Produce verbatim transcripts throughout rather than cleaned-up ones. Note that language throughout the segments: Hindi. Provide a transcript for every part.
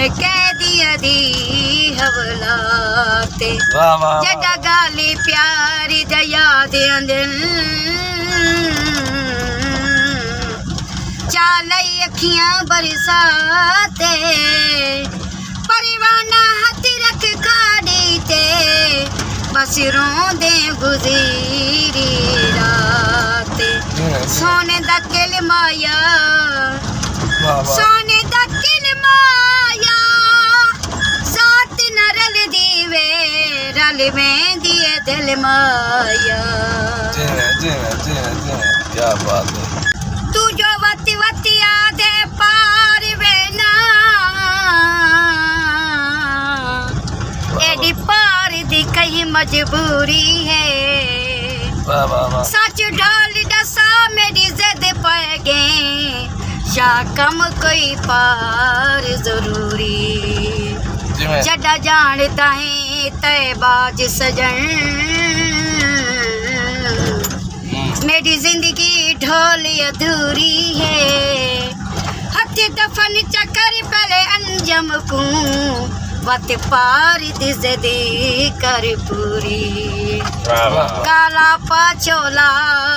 कैदिया दी हवलाते जड़ा गाली प्यारी दया दे दिल चालई अखियां बरसाते परिवाना हाथ रख गाड़ी ते बस रोंदे गुज़री राते सोने दा किल माया सोने दा किल माया साथ न रल दीवे रल में दिए दिल माया क्या बात है तू जो वती वती आधे पार वेना एडी पार दी कहीं मजबूरी है सच ढाल दसा मेरी जिद पड़ गए शाकम कोई पार जरूरी जड़ा जानता है तैबाज सजन मेरी जिंदगी ढोली अधूरी है हथ दफन चक्कर पहले अंजम को वत पार दिजदी कर पूरी काला पाचोला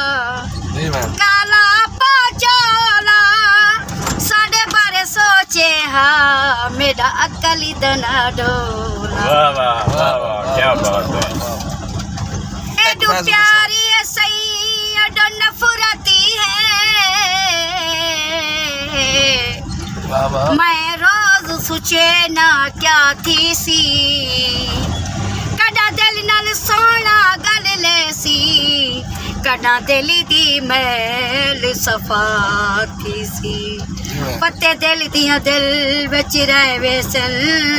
काला पाचोला साढ़े बारे सोचे हा मेरा अकली दना डोला वाह वाह वाह वाह क्या बात है एडू प्यारी है सही एडो नफरती है मैं रोज सोचे ना क्या थी सी कड़ा दिल नाल सोना गल ले सी कड़ा दिल दी मैल सफा थी सी पत्ते दिल दिया दिल बिच रह वेसन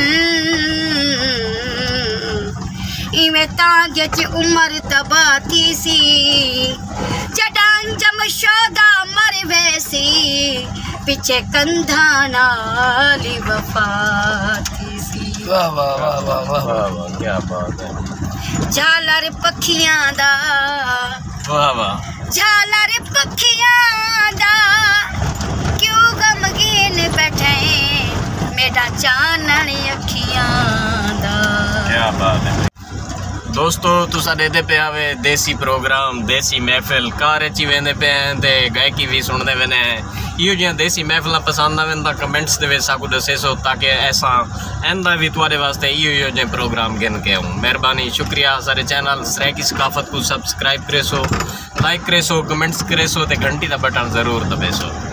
इवें तांगे च उमर तबाह थी सी जडां जमशोदा मर वैसी पिछे कंधा नाली वफा थी सी वाह वाह वाह वाह वाह वाह क्या बात है झालर पखियां दा वाह वाह झालर पखियां दा क्यों गमगीन बैठे मेरा चानन अखियां दा क्या बात है दोस्तों तुसा देते पे आवे देसी प्रोग्राम देसी महफिल कार ची वेंदे पे हैं ते गायकी भी सुनते वेने हैं इहो जियां देसी महफिल पसंद आवे तां कमेंट्स दे विच साकू दसेसो ताकि ऐसा आंदा भी तुहाडे वास्ते इहो इहो जे प्रोग्राम गिन के आऊं मेहरबानी शुक्रिया सारे चैनल सराइकी सकाफत को सब्सक्राइब करेसो लाइक करेसो कमेंट्स करेसो ते घंटी दा बटन जरूर दबेसो।